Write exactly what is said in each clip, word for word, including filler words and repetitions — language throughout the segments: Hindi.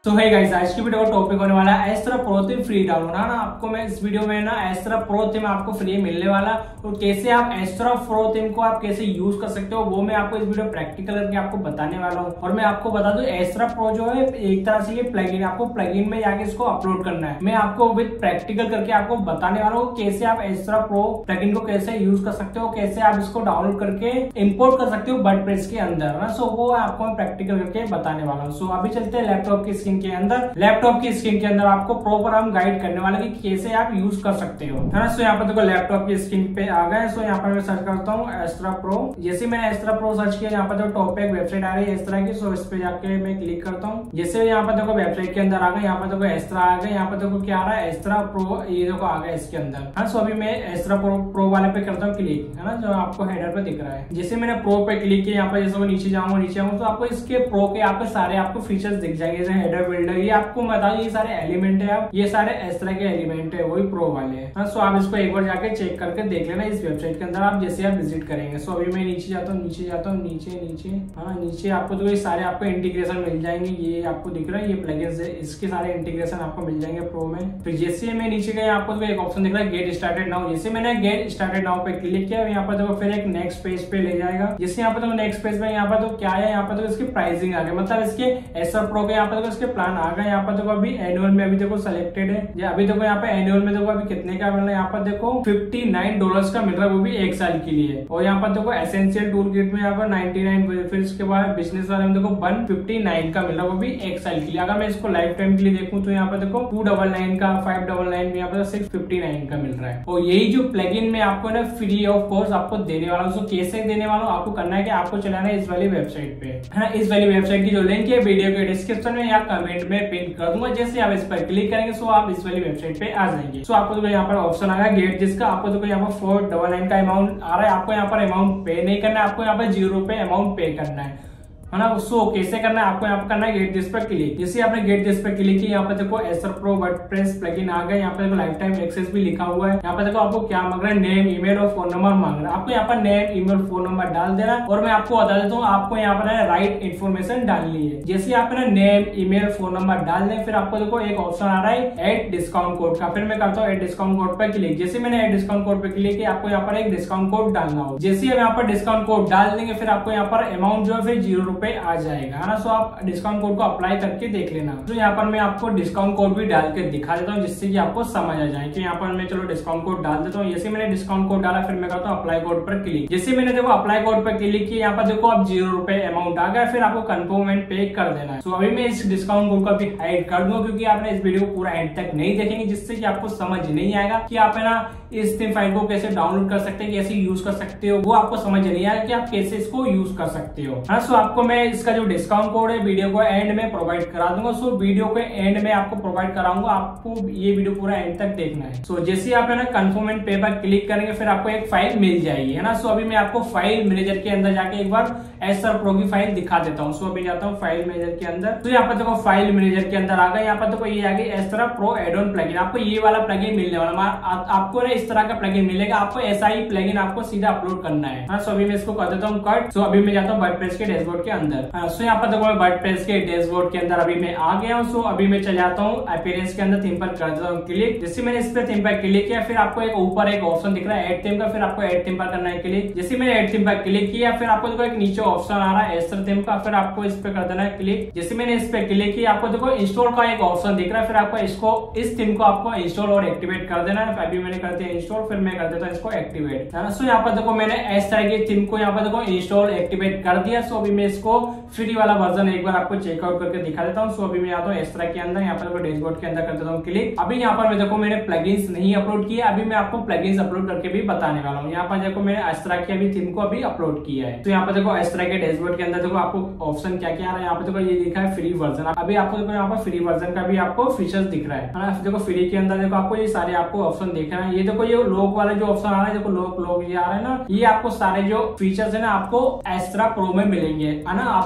तो है गाइस, आज की वीडियो का टॉपिक होने वाला है Astra Pro theme free download है ना। आपको मैं इस वीडियो में ना एस्ट्रा प्रो थीम आपको फ्री मिलने वाला और कैसे आप एस्ट्रा प्रो थीम को आप कैसे यूज कर सकते हो वो मैं आपको इस वीडियो प्रैक्टिकल करके आपको बताने वाला हूँ। और मैं आपको बता दूं एस्ट्रा प्रो जो है एक तरह से ये प्लगइन, आपको प्लगइन में जाके इसको अपलोड करना है। मैं आपको विद प्रैक्टिकल करके आपको बताने वाला हूँ कैसे आप एस्ट्रा प्रो प्लगइन को कैसे यूज कर सकते हो, कैसे आप इसको डाउनलोड करके इम्पोर्ट कर सकते हो वर्डप्रेस के अंदर ना। सो वो आपको मैं प्रैक्टिकल करके बताने वाला हूँ। सो अभी चलते हैं लैपटॉप की स्क्रीन के अंदर। लैपटॉप की स्क्रीन के अंदर आपको प्रॉपर हम गाइड करने वाले कि कैसे आप यूज कर सकते हो है ना। सो यहाँ पर देखो लैपटॉप की स्क्रीन पे आ गए। सो यहाँ पर मैं सर्च करता हूँ एस्ट्रा प्रो। जैसे मैंने एस्ट्रा प्रो सर्च किया, यहाँ पर देखो टॉप पे एक वेबसाइट आ रही है इस तरह की। सो इस पे जाके मैं क्लिक करता हूँ। जैसे यहाँ पर देखो वेबसाइट के अंदर आ गए, यहाँ पर देखो एस्ट्रा आ गए। यहाँ पर देखो क्या आ रहा है एस्ट्रा प्रो, ये देखो आ गया इसके अंदर। हाँ, सो अभी मैं एस्ट्रा प्रो प्रो वाले पे करता हूँ क्लिक है ना, जो आपको हेडर पे दिख रहा है। जैसे मैंने प्रो पे क्लिक किया, यहाँ पर जैसे मैं नीचे जाऊंगा नीचे आऊंगा तो आपको इसके प्रो के आपके सारे आपको फीचर्स दिख जाएंगे, जैसे हेडर बिल्डर, ये आपको बता ये सारे एलिमेंट है, आप ये सारे इस तरह के एलिमेंट है वही प्रो वाले हैं। हाँ, सो आप इसको एक बार जाके चेक करके देख लेना इस वेबसाइट के अंदर आप जैसे आप विजिट करेंगे। सो अभी मैं नीचे जाता हूँ नीचे जाता हूँ नीचे नीचे हाँ नीचे आपको तो ये सारे आपको इंटीग्रेशन मिल जाएंगे। ये आपको दिख रहा है ये प्लगइन्स है, इसके सारे इंटीग्रेशन आपको मिल जाएंगे प्रो में। फिर जैसे मैं नीचे गया आपको तो एक ऑप्शन दिख रहा है गेट स्टार्टेड नाउ। जैसे मैंने गेट स्टार्टेड नाउ पे क्लिक किया, यहाँ पर देखो फिर एक नेक्स्ट पेज पे ले जाएगा। जैसे यहाँ पर देखो नेक्स्ट पेज पे यहाँ पर तो क्या है, यहाँ पर देखो इसकी प्राइसिंग आ गई, मतलब इसके एस्ट्रा प्रो के यहाँ पर देखो इसके प्लान आ गए। यहाँ पर देखो अभी एनुअल में अभी देखो सेलेक्टेड है। अभी देखो यहाँ पे एनुअल में देखो अभी कितने का मिल रहा है, यहाँ पर देखो फिफ्टी नाइन डॉलर्स का मिल रहा है, वो भी एक साल के लिए। और यहाँ पर देखो एसेंशियल टूल किट में यहाँ पर नाइनटी नाइन, फिर इसके बाद बिजनेस वाले में देखो वन फिफ्टी नाइन का मिल रहा है, वो भी एक साल के लिए। अगर मैं इसको लाइफ टाइम के लिए देखूं तो यहाँ पर देखो टू डबल नाइन का, फाइव डबल नाइन में यहाँ पर सिक्स फिफ्टी नाइन का मिल रहा है। और यही जो प्लगइन में आपको ना फ्री ऑफ कॉस्ट आपको देने वाला हूँ। कैसे देने वाला हूँ, आपको करना है कि आपको चलाना है इस वाली वेबसाइट पे है ना। इस वाली वेबसाइट की जो लिंक है वीडियो के डिस्क्रिप्शन में या कमेंट में पिन कर दूंगा। जैसे आप इस पर क्लिक करेंगे सो आप इस वाली वेबसाइट पे आ जाएंगे। सो आपको तो यहाँ पर ऑप्शन आ गया गेट, जिसका आपको तो यहाँ पर फोर डबल नाइन का अमाउंट आ रहा है। आपको यहाँ पर अमाउंट पे नहीं करना है, आपको यहाँ पर जीरो रुपए अमाउंट पे करना है है ना। उसको कैसे करना है, आपको यहाँ पर करना है गेट दिस पर क्लिक। जैसे आपने गेट दिस पर क्लिक किया, यहाँ पर देखो एस्ट्रा प्रो वर्डप्रेस प्लगइन आ गया। यहाँ पर देखो लाइफ टाइम एक्सेस भी लिखा हुआ है। यहाँ पर देखो आपको क्या मांग रहा है, नेम ईमेल और फोन नंबर मांग रहा है। आपको यहाँ पर नेम ईमेल फोन नंबर डाल देना। और मैं आपको बता देता हूँ आपको यहाँ पर राइट इन्फॉर्मेशन डालनी है। जैसे आपने नेम ईमेल फोन नंबर डाल दें, फिर आपको देखो एक ऑप्शन आ रहा है एड डिस्काउंट कोड का। फिर मैं करता हूँ एड डिस्काउंट कोड पर क्लिक। जैसे मैंने एड डिस्काउंट कोड पर क्लिक किया, आपको यहाँ पर एक डिस्काउंट कोड डालना हो। जैसे हम यहाँ पर डिस्काउंट कोड डाल देंगे, फिर आपको यहाँ पर अमाउंट जो है फिर जीरो रुपए आ जाएगा है ना। सो आप डिस्काउंट कोड को अप्लाई करके देख लेना। तो यहाँ पर मैं आपको डिस्काउंट कोड भी डाल के दिखा देता हूँ जिससे कि आपको समझ आ जाए कि यहाँ पर मैं चलो डिस्काउंट कोड डाल देता हूँ। जैसे मैंने डिस्काउंट कोड डाला, फिर मैं करता हूँ अप्लाई कोड पर क्लिक। जैसे मैंने देखो अप्लाई कोड पर क्लिक किया, यहाँ पर देखो अब जीरो रुपए अमाउंट आ गया, फिर आपको कंफर्म एंड पे कर देना है। तो अभी मैं इस डिस्काउंट कोड को भी हाइड कर दूंगा क्योंकि आपने इस वीडियो को पूरा एंड तक नहीं देखेंगे, जिससे कि आपको समझ नहीं आएगा कि आप है ना इस थीम फाइल को कैसे डाउनलोड कर सकते हैं, कैसे यूज कर सकते हो, वो आपको समझ नहीं आएगा कि आप कैसे इसको यूज कर सकते हो। हाँ, सो आपको मैं इसका जो डिस्काउंट कोड है वीडियो को एंड में प्रोवाइड करा दूंगा। सो वीडियो के एंड में आपको प्रोवाइड कराऊंगा, आपको ये वीडियो पूरा एंड तक देखना है। सो जैसे आप है ना कंफर्म एंड पे पर क्लिक करेंगे, फिर आपको एक फाइल मिल जाएगी है ना। सो अभी मैं आपको फाइल मैनेजर के अंदर जाके एक बार एस्ट्रा प्रो की फाइल दिखा देता हूँ। सो अभी जाता हूँ फाइल मैनेजर के अंदर। तो यहाँ पर देखो फाइल मैनेजर के अंदर आ गए। यहाँ पर देखो ये आ गई Astra Pro add on plugin. आपको ये वाला प्लगइन मिलने वाला, आपको ना इस तरह का प्लगइन मिलेगा। आपको ऐसा ही प्लगइन आपको सीधा अपलोड करना है। हाँ, सो अभी मैं इसको कर देता हूँ कट। सो अभी मैं जाता हूँ वर्डप्रेस के डैशबोर्ड के अंदर। हाँ, सो यहाँ पर देखो मैं वर्डप्रेस के डैशबोर्ड के अंदर अभी मैं आ गया हूँ। सो अभी मैं चल जाता हूँ अपीयरेंस के अंदर, थीम पर कर देता हूँ क्लिक। जैसे मैंने इस पे थीम पर क्लिक किया, फिर आपको एक ऊपर एक ऑप्शन दिख रहा है एड थीम का, फिर आपको एड थीम पर करना है क्लिक। जैसे मैंने एड थीम पर क्लिक किया, फिर आपको देखो एक नीचे ऑप्शन आ रहा है एस्ट्रा थीम का, फिर आपको इस पे कर देना है क्लिक। जैसे मैंने इस पे क्लिक किया, आपको देखो इंस्टॉल का एक ऑप्शन दिख रहा है, फिर आपको इसको इस थीम को आपको इंस्टॉल और एक्टिवेट कर देना है। अभी मैंने कर दिया इंस्टॉल, फिर मैं कर देता हूँ इसको एक्टिवेट है ना। सो यहाँ पर देखो मैंने इस तरह की थीम को यहाँ पर देखो इंस्टॉल एक्टिवेट कर दिया। सो अभी मैं इसको फ्री वाला वर्जन एक बार आपको चेकआउट करके दिखा देता हूँ। सो अभी मैं आता हूँ एस्ट्रा के अंदर, यहाँ पर डैशबोर्ड के अंदर कर देता हूँ क्लिक। अभी यहाँ पर मैं देखो मैंने प्लगइन्स नहीं अपलोड किया, अभी मैं आपको प्लगइन्स अपलोड करके भी बताने वाला हूँ। यहाँ पर देखो मैंने एस्ट्रा की अभी थीम को अभी अपलोड किया है। तो यहाँ पर देखो एस्ट्रा के डैशबोर्ड के अंदर देखो आपको ऑप्शन क्या क्या आ रहा है। यहाँ पे देखो ये लिखा है फ्री वर्जन। अभी आपको देखो यहाँ पर फ्री वर्जन का भी आपको फीचर्स दिख रहा है ना। देखो फ्री के अंदर देखो आपको ये सारे आपको ऑप्शन दिख रहे हैं। ये देखो ये लोग वाले जो ऑप्शन आ रहा है, देखो लोग लोग ये आ रहा है ना, ये आपको सारे जो फीचर्स है ना आपको एस्ट्रा प्रो में मिलेंगे है ना। आपको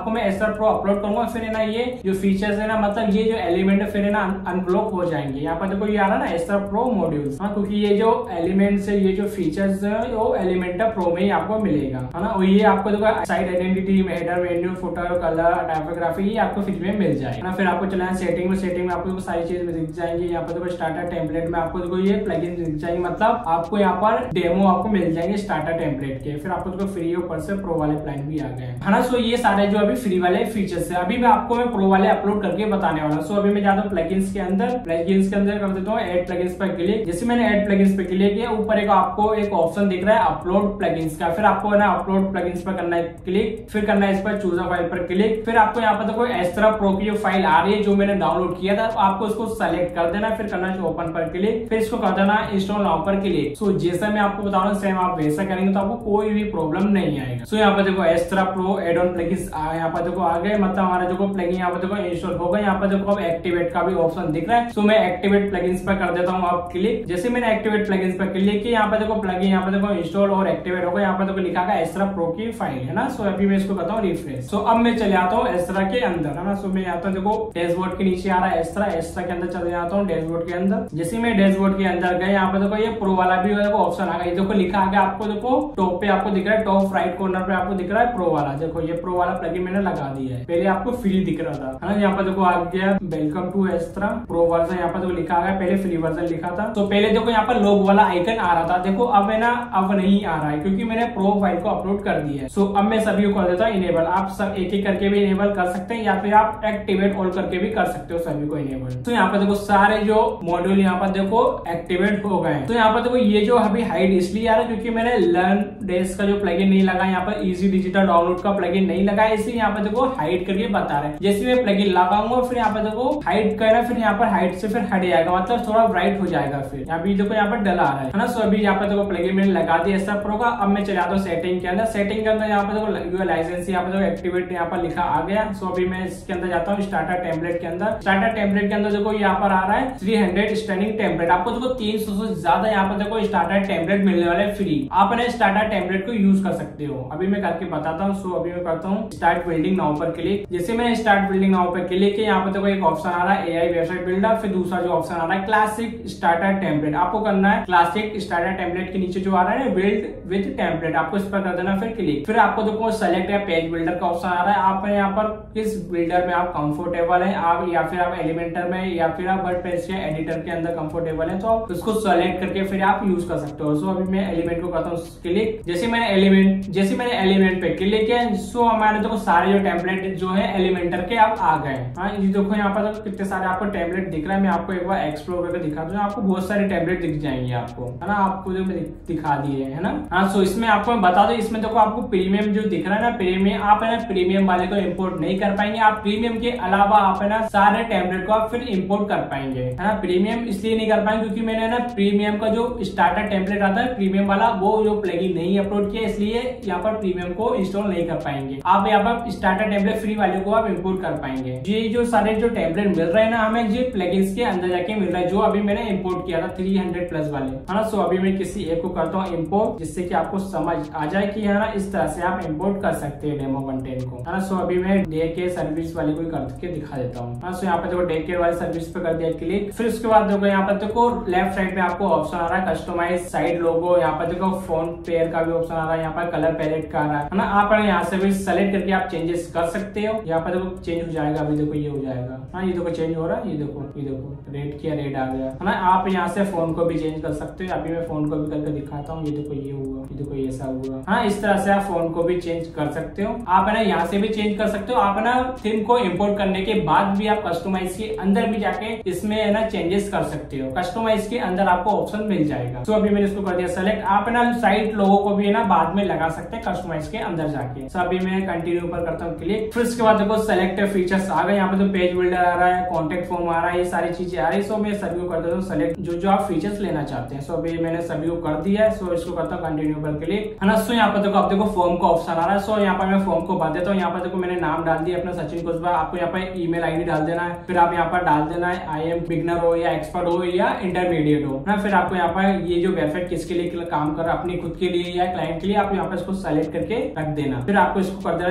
आपको मैं एस्ट्रा प्रो अपलोड करूंगा, फिर है ना ये जो फीचर्स है ना, मतलब ये जो एलिमेंट है फिर है ना अनब्लॉक हो जाएंगे। यहाँ पर देखो ये आ रहा है ना एस्ट्रा प्रो मॉड्यूल्स, हाँ, क्योंकि ये जो एलिमेंट्स है, ये जो फीचर्स है वो एलिमेंटर प्रो में ही आपको मिलेगा, है ना। और ये आपको देखो site identity, header, menu, footer, colour, typography, ये आपको फ्री में मिल जाएगा ना। फिर आपको चलना है सेटिंग में, सेटिंग में आपको सारी चीज में दिख जाएंगे। यहाँ पर देखो स्टार्टर टेम्पलेट में आपको देखो ये प्लगइन दिख जाएंगे, मतलब आपको यहाँ पर डेमो आपको मिल जाएंगे स्टार्टर टेम्पलेट के। फिर आपको देखो फ्री ऊपर से प्रो वाले प्लान भी आ गए, है ना। सो ये सारे जो अभी फ्री वाले फीचर्स है, अभी मैं आपको मैं प्रो वाले अपलोड करके बताने वाला हूँ। सो अभी मैं जाता हूँ प्लगइन्स के अंदर, प्लगइन्स के अंदर कर देता हूँ ऐड प्लगइन्स पर क्लिक। जैसे मैंने ऐड प्लगइन्स पे क्लिक किया, ऊपर एक आपको एक ऑप्शन दिख रहा है अपलोड प्लगइन्स का, फिर आपको ना अपलोड प्लगइन्स पर करना है क्लिक, फिर करना है इस पर चूज अ फाइल पर क्लिक। फिर आपको यहाँ पर देखो एस्ट्रा प्रो की जो फाइल आ रही है जो मैंने डाउनलोड किया था, आपको इसको सेलेक्ट कर देना, फिर करना है ओपन पर क्लिक, फिर इसको कर देना इंस्टॉल नाउ पर क्लिक। सो जैसा मैं आपको बता रहा हूँ सेम आप वैसा करेंगे तो आपको कोई भी प्रॉब्लम नहीं आएगा। सो यहाँ पर देखो Astra Pro add on plugins यहाँ पर देखो आ गए, मतलब हमारा देखो प्लगइन यहाँ पर देखो इंस्टॉल हो गया। यहाँ पर देखो अब एक्टिवेट का भी ऑप्शन दिख रहा है। सो मैं एक्टिवेट प्लगइन्स पर कर देता हूँ आप क्लिक। जैसे मैंने एक्टिवेट प्लगइन्स पर क्लिक किया, यहाँ पर देखो प्लगइन यहाँ पर देखो इंस्टॉल और एक्टिवेट हो गया। यहाँ पर देखो लिखा है एस्ट्रा प्रो की फाइल, है ना। सो अभी मैं इसको करता हूँ रिफ्रेश। सो अब मैं चले आता हूँ एस्ट्रा के अंदर, है ना। सो मैं आता हूँ देखो डैशबोर्ड के नीचे आ रहा है एस्ट्रा, एस्ट्रा के अंदर चले जाता हूँ डैशबोर्ड के अंदर। जैसे मैं डैशबोर्ड के अंदर गए, यहाँ पर देखो ये प्रो वाला भी देखो ऑप्शन आ गया, देखो लिखा आ गया आपको, देखो टॉप पे आपको दिख रहा है, टॉप राइट कॉर्नर पे आपको दिख रहा है प्रो वाला। देखो ये प्रो वाला प्लगइन मैंने लगा दिया है, पहले आपको फ्री दिख रहा था, है ना। यहाँ पर देखो आ गया welcome to Astra Pro version, यहाँ पर देखो लिखा आ गया, पहले फ्री वर्जन लिखा था। तो पहले देखो यहाँ पर लोग वाला आइकन आ रहा था, देखो अब है ना अब नहीं आ रहा है क्योंकि मैंने प्रो फाइल को अपलोड कर दिया है। सो अब मैं सभी को कर देता हूँ इनेबल। आप सब एक एक करके भी इनेबल कर सकते हैं या फिर आप एक्टिवेट ऑल करके भी कर सकते हो सभी को इनेबल। तो यहाँ पर देखो सारे जो मॉड्यूल यहाँ पर देखो एक्टिवेट हो गए। तो यहाँ पर देखो ये जो अभी हाइड इसलिए आ रहा है क्योंकि मैंने लर्न डेस्क का जो प्लगइन नहीं लगा, यहाँ पर इजी डिजिटल डाउनलोड का प्लगइन नहीं लगा, इसलिए यहाँ पर देखो हाइड करके बता रहे हैं। जैसे मैं प्लगइन लगाऊंगा फिर यहाँ पर देखो हाइड करना, फिर यहाँ पर हाइड से फिर हट जाएगा, मतलब थोड़ा ब्राइट हो जाएगा। फिर यहाँ भी देखो यहाँ पर डला आ रहा है ना। सो अभी यहाँ पर देखो प्लगइन मैंने लगा दिया एस्ट्रा प्रो का। अब मैं चले आता हूँ सेटिंग के अंदर, सेटिंग के अंदर यहाँ पर देखो लाइसेंस यहाँ पर देखो एक्टिवेट यहाँ पर लिखा आ गया। सो अभी मैं इसके अंदर जाता हूँ स्टार्टर टेम्पलेट के अंदर। स्टार्टर टेम्पलेट के अंदर देखो यहाँ पर आ रहा है थ्री हंड्रेड स्टैंडिंग टेम्पलेट, आपको देखो तीन सौ से ज्यादा यहाँ पर देखो स्टार्टर टेम्पलेट मिलने वाले फ्री। आप अपने स्टार्टर टेम्पलेट को यूज कर सकते हो। अभी मैं करके बताता हूँ। सो अभी मैं करता हूँ स्टार्ट बिल्डिंग नाउ पर क्लिक। जैसे मैंने स्टार्ट बिल्डिंग नाउ पर क्लिक किया, यहाँ पर देखो एक ऑप्शन आ रहा है एआई वेबसाइट बिल्डर, फिर दूसरा जो ऑप्शन आ रहा है क्लासिक स्टार्टर टेम्पलेट। आपको करना है क्लासिक स्टार्टर टेम्पलेट के नीचे जो आ रहा है बिल्ड विद टेम्पलेट, आपको इस पर कर देना फिर क्लिक। फिर आपको देखो सेलेक्ट या पेज बिल्डर का ऑप्शन आ रहा है। आप यहाँ पर किस बिल्डर में आप कंफर्टेबल है, आप या फिर आप एलिमेंटर में या फिर आप वर्डप्रेस के एडिटर के अंदर कंफर्टेबल है, तो आप उसको सेलेक्ट करके फिर आप यूज कर सकते हो। सो अभी मैं एलिमेंट को करता हूँ क्लिक। जैसे मैंने एलिमेंट जैसे मैंने एलिमेंट पे क्लिक किया, सो हमारे देखो सारे जो टेम्पलेट जो है एलिमेंटर के आप आ गए। हाँ ये देखो यहाँ पर देखो कितने सारे आपको टेम्पलेट दिख रहा है। मैं आपको एक बार एक्सप्लोर करके दिखा दूं, आपको बहुत सारे टेम्पलेट दिख जाएंगे आपको, है ना। आपको जो दिखा दिए है ना। हाँ सो इसमें आपको मैं बता दूं, इसमें देखो आपको प्रीमियम जो दिख रहा है ना, प्रीमियम आप है ना प्रीमियम वाले को इम्पोर्ट नहीं कर पाएंगे। आप प्रीमियम के अलावा आप है ना सारे टेम्पलेट को आप फिर इम्पोर्ट कर पाएंगे, है ना। प्रीमियम इसलिए नहीं कर पाएंगे क्योंकि मैंने ना प्रीमियम का जो स्टार्टर टेम्पलेट आता है प्रीमियम वाला, वो जो प्लगइन नहीं अपलोड किया, इसलिए यहाँ पर प्रीमियम को इंस्टॉल नहीं कर पाएंगे। आप यहाँ पर स्टार्टर टेम्पलेट फ्री वाले को आप इम्पोर्ट कर पाएंगे। ये जो सारे जो टेम्पलेट मिल रहे हैं ना हमें, ये प्लगइन्स के अंदर जाके मिल रहा है, जो अभी मैंने इम्पोर्ट किया था थ्री हंड्रेड प्लस वाले, है ना। सो अभी मैं किसी एक को करता हूँ इम्पोर्ट, जिससे कि आपको समझ आ जाए कि है ना इस तरह से आप इम्पोर्ट कर सकते हैं डेमो कंटेंट को, है ना। सो अभी मैं डे के सर्विस वाले को करके दिखा देता हूँ। सो यहाँ पे देखो डे केयर वाली सर्विस पे कर दिया क्लिक। फिर उसके बाद देखो यहाँ पर देखो लेफ्ट साइड में आपको ऑप्शन आ रहा है कस्टमाइज साइड लोगो। यहाँ पर देखो फोन पेयर का भी ऑप्शन आ रहा है, यहाँ पर कलर पैलेट का आ रहा है ना। आप यहाँ से भी सेलेक्ट करके आप चेंजेस कर सकते हो। यहाँ पर देखो चेंज हो जाएगा, अभी देखो ये हो जाएगा। हाँ ये देखो चेंज हो रहा है, ये देखो ये देखो रेड किया रेड आ गया, है ना। आप यहाँ से फोन को भी चेंज कर सकते हो। अभी मैं फोन को भी करके दिखाता हूँ। ये देखो ये हुआ, ये देखो ऐसा हुआ। हाँ इस तरह से आप फोन को भी चेंज कर सकते हो। आप है ना यहाँ से भी चेंज कर सकते हो। आप है ना थीम को इम्पोर्ट करने के बाद भी आप कस्टमाइज के अंदर भी जाके इसमें है ना चेंजेस कर सकते हो। कस्टमाइज के अंदर आपको ऑप्शन मिल जाएगा। तो अभी मैंने इसको कर दिया सेलेक्ट। आप है ना साइट लोगों को भी है ना बाद में लगा सकते हैं कस्टमाइज के अंदर जाके। तो अभी मैं कंटिन्यू पर करता हूँ क्लिक। फिर उसके बाद देखो सेलेक्ट फीचर्स आ गए। यहाँ पे तो पेज बिल्डर आ रहा है, कॉन्टेक्ट फॉर्म आ रहा है, ये सारी चीजें आ रही है। सो मैं सभी को कर देता हूँ सेलेक्ट जो जो आप फीचर्स लेना चाहते हैं। सो अभी मैंने सभी को कर दिया है। सो इसको करता हूँ कंटिन्यू पर क्लिक, है ना। सो यहाँ पर देखो आप देखो फॉर्म का ऑप्शन आ रहा है। सो यहाँ पर मैं फॉर्म को भर देता हूँ। यहाँ पर देखो मैंने नाम डाल दिया अपना सचिन कुशवाहा। आपको यहाँ पर ईमेल आईडी डाल देना है। फिर आप यहाँ पर डाल देना है आई एम बिगनर हो या एक्सपर्ट हो या इंटरमीडिएट हो ना। फिर आपको यहाँ पर ये जो वेबसाइट किसके लिए काम कर रहा है, अपनी खुद के लिए या क्लाइंट के लिए, आप यहाँ पर इसको सेलेक्ट करके रख देना। फिर आपको इसको कर देना चेक मार्क।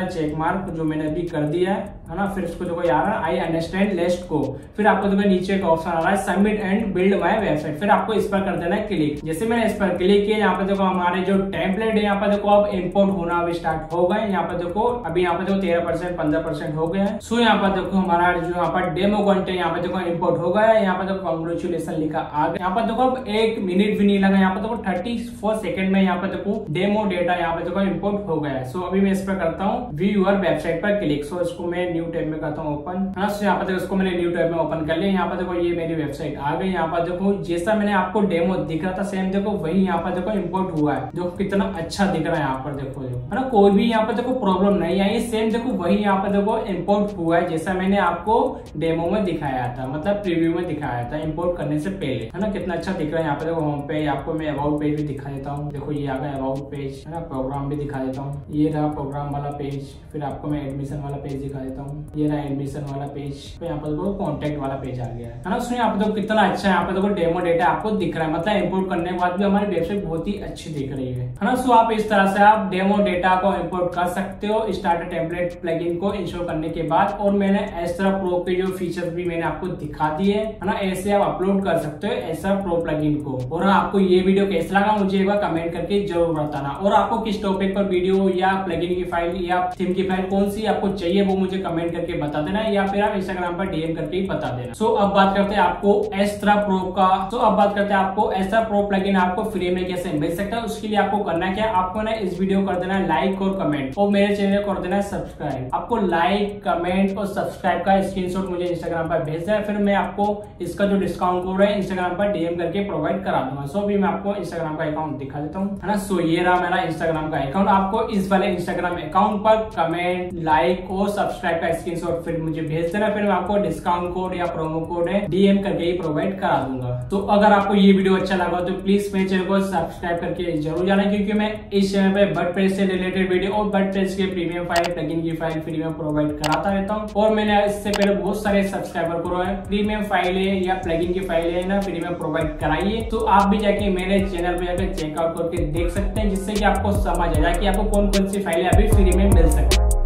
मार्क जो मैंने अभी कर दिया है है ना। फिर इसको देखो यार आई अंडरस्टैंड लिस्ट को, फिर आपको देखो नीचे एक ऑप्शन आ रहा है submit and build my website, फिर आपको इस पर कर देना है क्लिक। जैसे मैंने इस पर क्लिक किया, यहाँ पे देखो हमारे जो टेम्पलेट है यहाँ पे देखो अब इम्पोर्ट होना अभी स्टार्ट हो गए। यहाँ पे देखो अभी यहाँ पे देखो तेरह परसेंट पंद्रह परसेंट हो गया है। सो यहाँ पर देखो हमारा जो यहाँ पर डेमो कंटेंट यहाँ पे देखो इम्पोर्ट हो गया है। यहाँ पे देखो कांग्रेचुलेशन लिखा आ गया। यहाँ पर देखो अब एक मिनट भी नहीं लगा, यहाँ पे देखो थर्टी फोर सेकंड में यहाँ पे देखो डेमो डेटा यहाँ पे देखो इम्पोर्ट हो गया है। सो अभी मैं इस पर करता हूँ व्यू यूर वेबसाइट पर क्लिक। सो इसको मैं न्यू टैब में करता हूँ ओपन, है ना। सो यहाँ पर देखो इसको मैंने न्यू टैब में ओपन कर लिया। यहाँ पर देखो ये मेरी वेबसाइट आ गई। यहाँ पर देखो जैसा मैंने आपको डेमो दिख रहा था सेम देखो वही यहाँ पर देखो इम्पोर्ट हुआ है। देखो कितना अच्छा दिख रहा है यहाँ पर देखो, है ना। कोई भी यहाँ पर देखो प्रॉब्लम नहीं आई, सेम देखो वही यहाँ पर देखो इम्पोर्ट हुआ है जैसा मैंने आपको डेमो में दिखाया था, मतलब प्रीव्यू में दिखाया था इम्पोर्ट करने से पहले, है ना। कितना अच्छा दिख रहा है यहाँ पे देखो होम पेज। आपको मैं अबाउट पेज भी दिखा देता हूँ। देखो ये आ गया अबाउट पेज, है ना। प्रोग्राम भी दिखा देता हूँ, ये रहा प्रोग्राम वाला पेज। फिर आपको मैं एडमिशन वाला पेज दिखा देता हूँ, ये रहा एडमिशन वाला पेज। तो यहाँ पर देखो कॉन्टेक्ट वाला पेज आ गया है, है ना। उसमें यहाँ पे देखो कितना अच्छा यहाँ पे देखो डेमो डेटा आपको दिख रहा है, मतलब इम्पोर्ट करने के बाद भी हमारी वेबसाइट बहुत ही अच्छी दिख रही है, है ना। सो आप इस तरह से आप डेमो डेटा को इम्पोर्ट कर सकते हो स्टार्टर टेम्पलेट प्लगइन को इंस्टॉल करने के बाद। और मैंने एस्ट्रा प्रो के जो फीचर्स भी मैंने आपको दिखा दिए, है ना। ऐसे आप अपलोड कर सकते हो एस्ट्रा प्रो प्लगइन को। और आपको ये वीडियो कैसा लगा मुझे एक बार कमेंट करके जरूर बताना। और आपको किस टॉपिक पर वीडियो या प्लगइन की फाइल या थीम की फाइल कौन सी आपको चाहिए वो मुझे कमेंट करके बता देना, या फिर आप इंस्टाग्राम पर डीएम करके ही बता देना। सो अब बात करते हैं आपको एस्ट्रा प्रो का। तो अब बात करते हैं आपको एस्ट्रा प्रो प्लगइन आपको फ्री में कैसे मिल सकता है। उसके लिए आपको करना क्या है, आपको ना इस वीडियो कर देना है लाइक और कमेंट, और मेरे चैनल को कर देना है सब्सक्राइब। आपको लाइक कमेंट और सब्सक्राइब का स्क्रीनशॉट मुझे इंस्टाग्राम पर भेजना है, फिर मैं आपको इसका जो डिस्काउंट कोड है इंस्टाग्राम पर डीएम करके प्रोवाइड करा दूंगा। सो अभी मैं आपको इंस्टाग्राम का अकाउंट दिखा देता हूँ, है ना। सो ये रहा मेरा इंस्टाग्राम का अकाउंट। आपको इस वाले इंस्टाग्राम अकाउंट पर कमेंट लाइक और सब्सक्राइब का स्क्रीनशॉट फिर मुझे भेज देना, फिर मैं आपको डिस्काउंट कोड या प्रोमो कोड है डीएम करके ही प्रोवाइड करा दूंगा। तो अगर आपको ये वीडियो अच्छा लगा तो प्लीज मेरे चैनल को सब्सक्राइब करके जरूर जाना, क्योंकि मैं इस चैनल पे वर्डप्रेस से रिलेटेड वीडियो और वर्डप्रेस के प्रीमियम फाइल प्लगइन की फाइल फ्री में प्रोवाइड कराता रहता हूँ। और मैंने इससे पहले बहुत सारे सब्सक्राइबर को प्रीमियम फाइलें या प्लगइन की फाइलें ना फ्री में प्रोवाइड कराई है। तो आप भी जाके मेरे चैनल पे जाकर चेकआउट करके देख सकते हैं, जिससे कि आपको समझ आ जाए कि आपको कौन कौन सी फाइलें अभी फ्री में मिल सकती है।